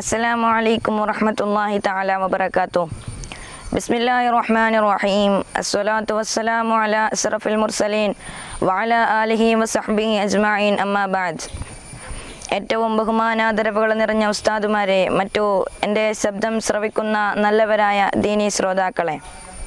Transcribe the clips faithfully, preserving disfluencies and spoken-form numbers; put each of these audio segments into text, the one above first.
Assalamualaikum warahmatullahi ta'ala wabarakatuh. Bismillahirrahmanirrahim. Assalatu wassalamu ala asrafil mursalin wa ala alihi wa sahbihi ajma'in, amma ba'd. ഏറ്റവും ബഹുമാനാദരവുകൾ നിറഞ്ഞ ഉസ്താദുമാരെ, മറ്റു എൻ്റെ ശബ്ദം ശ്രവിക്കുന്ന നല്ലവരായ ദീനീ ശ്രോതാക്കളെ,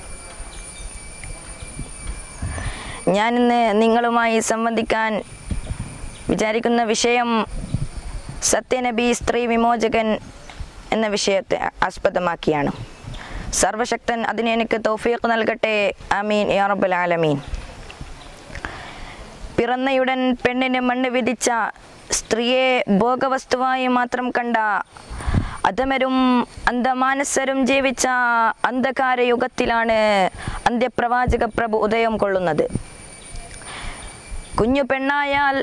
ഞാനിന്ന് നിങ്ങളുമായി സംവദിക്കാൻ വിചാരിക്കുന്ന വിഷയം സത്യനബി സ്ത്രീ വിമോചകൻ എന്ന വിഷയത്തെ ആസ്പദമാക്കിയാണ്. സർവശക്തൻ അതിന് എനിക്ക് തൗഫീഖ് നൽകട്ടെ, ആമീൻ യാ റബ്ബൽ ആലമീൻ. പിറന്നയുടൻ പെണ്ണിന് മണ്ണ് വിധിച്ച, സ്ത്രീയെ ഭോഗവസ്തുവായി മാത്രം കണ്ട, അധമരും അന്ധമാനസരും ജീവിച്ച അന്ധകാര യുഗത്തിലാണ് അന്ത്യപ്രവാചക പ്രഭു ഉദയം കൊള്ളുന്നത്. കുഞ്ഞു പെണ്ണായാൽ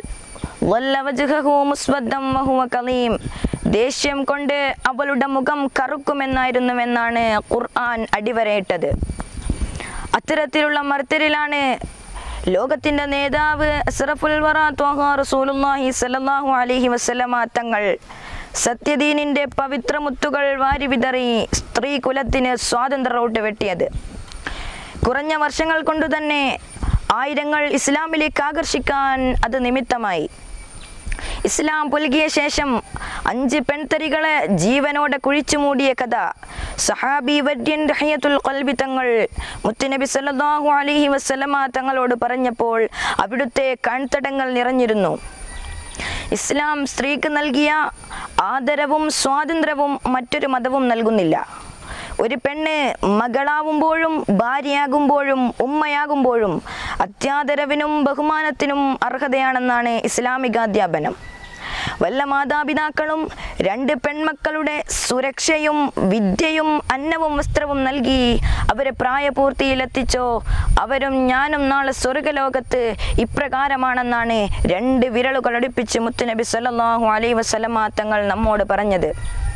ദേഷ്യം കൊണ്ട് അവളുടെ മുഖം കറുക്കുമെന്നായിരുന്നുവെന്നാണ് ഖുർആൻ അടിവരയിട്ടത്. അത്തരത്തിലുള്ള മർത്തരിലാണ് ലോകത്തിന്റെ നേതാവ് അസ്റഫുൽ വറ ത്വഹ റസൂലുള്ളാഹി സ്വല്ലല്ലാഹു അലൈഹി വസല്ലമ തങ്ങൾ സത്യദീനിന്റെ പവിത്രമുത്തുകൾ വാരി വിതറി സ്ത്രീ കുലത്തിന് സ്വാതന്ത്ര്യ റൂട്ട് വെട്ടിയത്. കുറഞ്ഞ വർഷങ്ങൾ കൊണ്ടു തന്നെ ആയിരങ്ങൾ ഇസ്ലാമിലേക്ക് ആകർഷിക്കാൻ അത് നിമിത്തമായി. ഇസ്ലാം പുൽകിയ ശേഷം അഞ്ച് പെൺതരികളെ ജീവനോടെ കുഴിച്ചു മൂടിയ കഥ സഹാബി വര്യൻ റഹിയത്തുൽ ഖൽബി തങ്ങൾ മുത്തുനബി സല്ലല്ലാഹു അലൈഹി വസല്ലമ തങ്ങളോട് പറഞ്ഞപ്പോൾ അവിടുത്തെ കൺതടങ്ങൾ നിറഞ്ഞിരുന്നു. ഇസ്ലാം സ്ത്രീക്ക് നൽകിയ ആദരവും സ്വാതന്ത്ര്യവും മറ്റൊരു മതവും നൽകുന്നില്ല. ഒരു പെണ്ണ് മകളാവുമ്പോഴും ഭാര്യയാകുമ്പോഴും ഉമ്മയാകുമ്പോഴും അത്യാദരവിനും ബഹുമാനത്തിനും അർഹതയാണെന്നാണ് ഇസ്ലാമികാധ്യാപനം. വല്ല മാതാപിതാക്കളും രണ്ട് പെൺമക്കളുടെ സുരക്ഷയും വിദ്യയും അന്നവും വസ്ത്രവും നൽകി അവരെ പ്രായപൂർത്തിയിലെത്തിച്ചോ, അവരും ഞാനും നാളെ സ്വർഗലോകത്ത് ഇപ്രകാരമാണെന്നാണ് രണ്ട് വിരലുകൾ അടുപ്പിച്ച് മുത്തുനബി സല്ലല്ലാഹു അലൈഹി വസല്ലമ തങ്ങൾ നമ്മോട് പറഞ്ഞത്.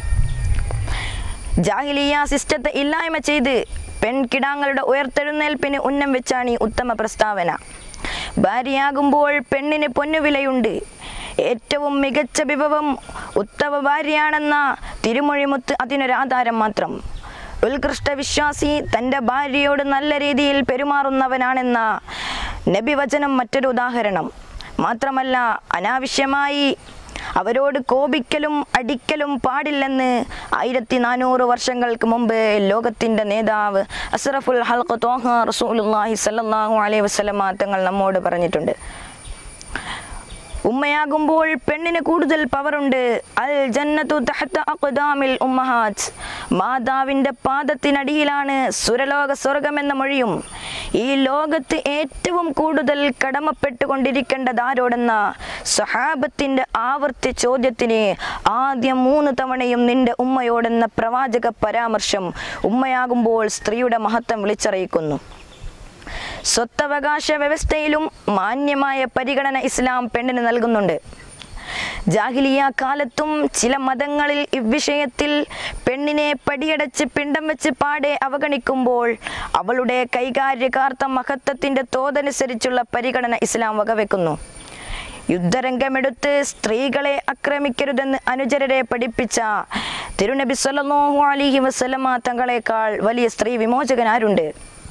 ജാഹിലിയ സിസ്റ്റത്തെ ഇല്ലായ്മ ചെയ്ത് പെൺകിടാങ്ങളുടെ ഉയർത്തെഴുന്നേൽപ്പിന് ഉന്നം വെച്ചാണ് ഈ ഉത്തമ പ്രസ്താവന. ഭാര്യയാകുമ്പോൾ പെണ്ണിന് പൊന്നുവിലയുണ്ട്. ഏറ്റവും മികച്ച വിഭവം ഉത്തമ ഭാര്യയാണെന്ന തിരുമൊഴിമുത്ത് അതിനൊരാധാരം മാത്രം. ഉത്കൃഷ്ട വിശ്വാസി തൻ്റെ ഭാര്യയോട് നല്ല രീതിയിൽ പെരുമാറുന്നവനാണെന്ന നബിവചനം മറ്റൊരു ഉദാഹരണം. മാത്രമല്ല, അനാവശ്യമായി അവരോട് കോപിക്കലും അടിക്കലും പാടില്ലെന്ന് ആയിരത്തി നാനൂറ് വർഷങ്ങൾക്ക് മുമ്പ് ലോകത്തിന്റെ നേതാവ് അസ്റഫുൽ ഹൽഖ് ത്വഹ റസൂലുള്ളാഹി സ്വല്ലല്ലാഹു അലൈഹി വസല്ലമ തങ്ങൾ നമ്മോട് പറഞ്ഞിട്ടുണ്ട്. ഉമ്മയാകുമ്പോൾ പെണ്ണിന് കൂടുതൽ പവറുണ്ട്. അൽ ജന്നത്തു തഹ്ത അഖ്ദാമിൽ ഉമ്മഹാത്ത്. മാതാവിന്റെ പാദത്തിനടിയിലാണ് സുരലോക സ്വർഗം എന്ന മൊഴിയും. ഈ ലോകത്ത് ഏറ്റവും കൂടുതൽ കടമപ്പെട്ടുകൊണ്ടിരിക്കേണ്ടത് ആരോടെന്ന സഹാബത്തിന്റെ ആവർത്തി ചോദ്യത്തിന് ആദ്യം മൂന്ന് തവണയും നിന്റെ ഉമ്മയോടെന്ന പ്രവാചക പരാമർശം ഉമ്മയാകുമ്പോൾ സ്ത്രീയുടെ മഹത്വം വിളിച്ചറിയിക്കുന്നു. സ്വത്തവകാശ വ്യവസ്ഥയിലും മാന്യമായ പരിഗണന ഇസ്ലാം പെണ്ണിന് നൽകുന്നുണ്ട്. ജാഹിലിയ കാലത്തും ചില മതങ്ങളിൽ ഇവിഷയത്തിൽ പെണ്ണിനെ പടിയടച്ച് പിണ്ടം വെച്ച് പാടെ അവഗണിക്കുമ്പോൾ അവളുടെ കൈകാര്യകാർത്ത മഹത്വത്തിന്റെ തോതനുസരിച്ചുള്ള പരിഗണന ഇസ്ലാം വകവെക്കുന്നു. യുദ്ധരംഗമെടുത്ത് സ്ത്രീകളെ ആക്രമിക്കരുതെന്ന് അനുചരരെ പഠിപ്പിച്ച തിരുനബി സല്ലല്ലാഹു അലൈഹി വസല്ലമ തങ്ങളെക്കാൾ വലിയ സ്ത്രീ വിമോചകൻ ആരുണ്ട്?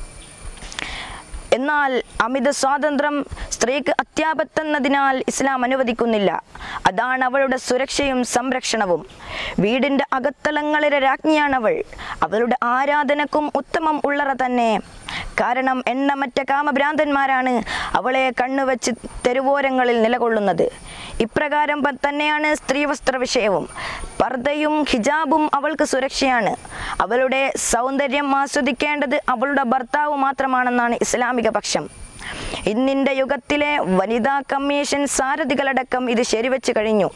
എന്നാൽ അമിത സ്വാതന്ത്ര്യം സ്ത്രീക്ക് അത്യാപത്തെന്നതിനാൽ ഇസ്ലാം അനുവദിക്കുന്നില്ല. അതാണ് അവളുടെ സുരക്ഷയും സംരക്ഷണവും. വീടിന്റെ അകത്തളങ്ങളിലെ രാജ്ഞിയാണവൾ. അവളുടെ ആരാധനക്കും ഉത്തമം ഉള്ളറ തന്നെ. കാരണം എണ്ണമറ്റ കാമഭ്രാന്തന്മാരാണ് അവളെ കണ്ണുവെച്ച് തെരുവോരങ്ങളിൽ നിലകൊള്ളുന്നത്. ഇപ്രകാരം തന്നെയാണ് സ്ത്രീവസ്ത്ര വിഷയവും. പർദ്ദയും ഹിജാബും അവൾക്ക് സുരക്ഷയാണ്. അവളുടെ സൗന്ദര്യം ആസ്വദിക്കേണ്ടത് അവളുടെ ഭർത്താവ് മാത്രമാണെന്നാണ് ഇസ്ലാമിക പക്ഷം. ഇന്നിന്റെ യുഗത്തിലെ വനിതാ കമ്മീഷൻ സാരഥികളടക്കം ഇത് ശരിവെച്ച് കഴിഞ്ഞു.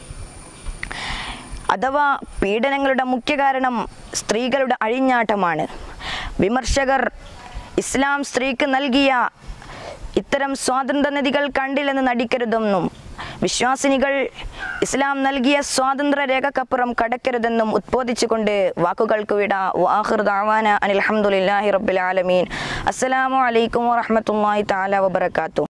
അഥവാ പീഡനങ്ങളുടെ മുഖ്യ കാരണം സ്ത്രീകളുടെ അഴിഞ്ഞാട്ടമാണ്. വിമർശകർ ഇസ്ലാം സ്ത്രീക്ക് നൽകിയ ഇത്തരം സ്വാതന്ത്ര്യ നദികൾ കണ്ടില്ലെന്ന് നടിക്കരുതെന്നും വിശ്വാസിനികൾ ഇസ്ലാം നൽകിയ സ്വാതന്ത്ര്യ രേഖക്കപ്പുറം കടക്കരുതെന്നും ഉദ്ബോധിച്ചുകൊണ്ട് വാക്കുകൾക്ക് വിട. വആഖിറു ദഅവാന അനിൽ ഹംദുലില്ലാഹി റബ്ബിൽ ആലമീൻ. അസ്സലാമു അലൈക്കും വറഹ്മത്തുള്ളാഹി തആല വബറകാതുഹു.